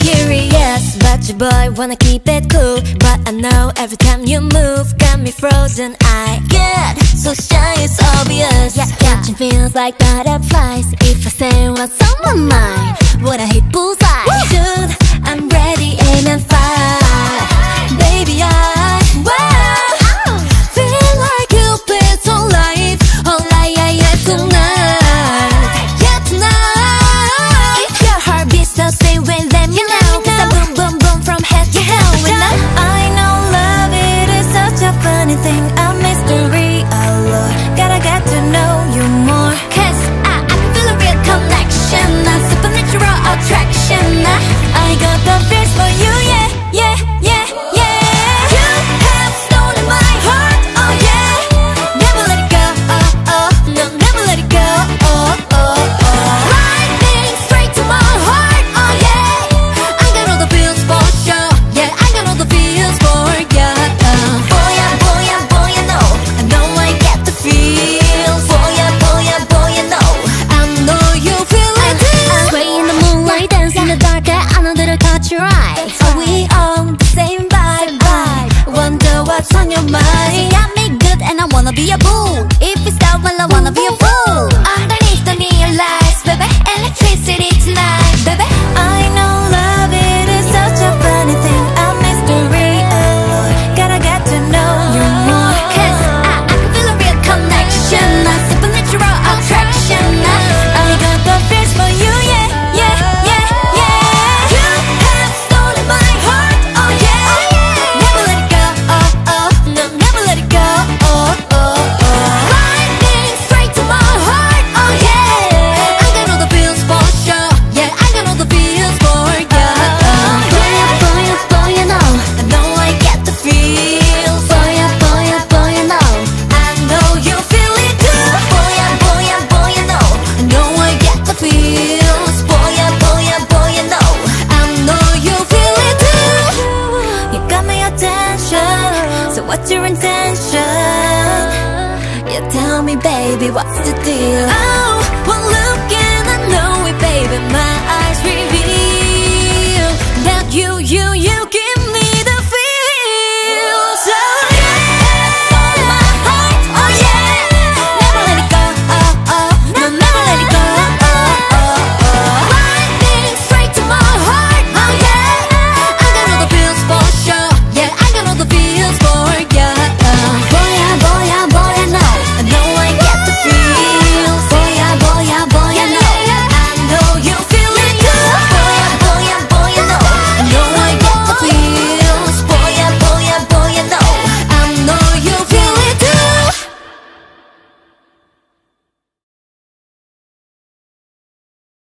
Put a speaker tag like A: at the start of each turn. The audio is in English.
A: curious about your boy, wanna keep it cool, but I know every time you move got me frozen. I get so shy, it's obvious. Catching feels like butterflies. If I say what's on my mind, would I hit bullseye? Dude, I'm ready, aim and fire. Baby, I feel like Cupid's on life. Oh, yeah, tonight. Yeah, tonight. If your heart beats so stay with them, you know. Cause I boom, boom, boom from head to toe. I know love, it is such a funny thing, a mystery, oh Lord. Gotta get to know you more. Cause I can feel a real connection, a supernatural attraction. I got the feels for you, yeah, yeah, yeah, yeah. You have stolen my heart, oh yeah. Never let it go, oh, oh. No, never let it go, oh, oh, oh. Lightning straight to my heart, oh yeah. I got all the feels for sure, yeah. I got all the feels for ya. Boy, I know I get the feels. Boy, I know you feel it too. Sway in the moonlight, dance in the dark, I know that I caught your eye. Are we on the same vibe? Wonder what's on your mind. Got me good and I wanna be a fool. If we stop, well I wanna be a fool. Underneath the neon lights, baby, electricity tonight, baby. I know love, it is such a funny thing, a mystery, oh Lord. Gotta get to know you more. Cause I can feel a real connection, a supernatural attraction. I got the feels for you, yeah, yeah, yeah, yeah. You have stolen my heart, oh yeah. Never let it go, oh, oh. No, never let it go, oh, oh, oh. Lightning straight to my heart, oh yeah. I got all the feels for sure, yeah. I got all the feels for ya. Boy, you know I know I get the feels. Boy, you know I know you feel it too. Boy, you know I know I get the feels. Boy, you know I know you feel it too. You got my attention, so what's your intention? You tell me, baby, what's the deal? Oh,